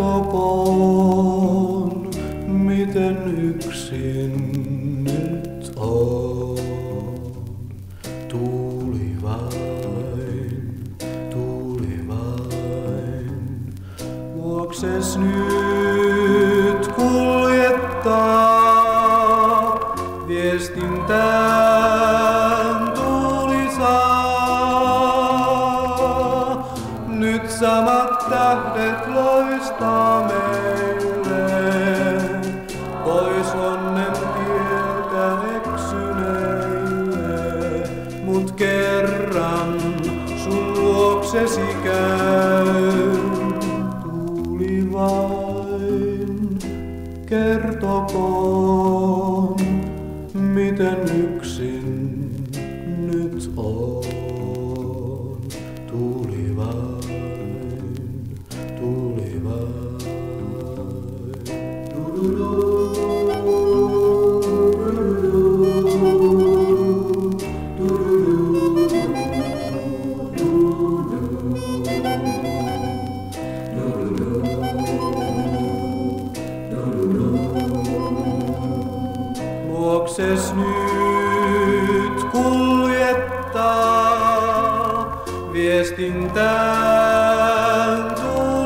kertokoon, miten yksin nyt on. Tuuli vain, luokses nyt kuljettaa, viestintään tulisaa. Nyt samat tähdet loistaa meille, pois onnen tieltä eksyneille. Mut kerran sun luoksesi käyn, tuuli vain kertokoon, miten yksin nyt on. Tuuli vain, tuuli vain. Luokses nyt kuljettaa, viestintään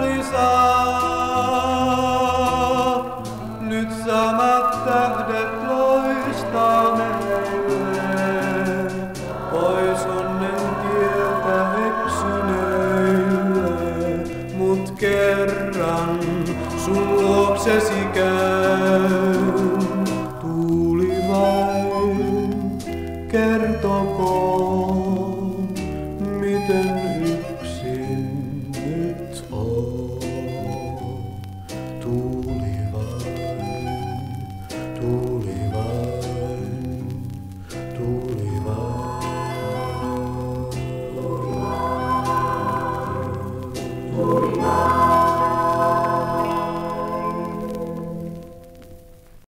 tulisaa. Nyt samat tähdet loistaa meille, pois onnen tieltä eksyneille. Mut kerran sun luoksesi käyn, tuuli vain kertokoon.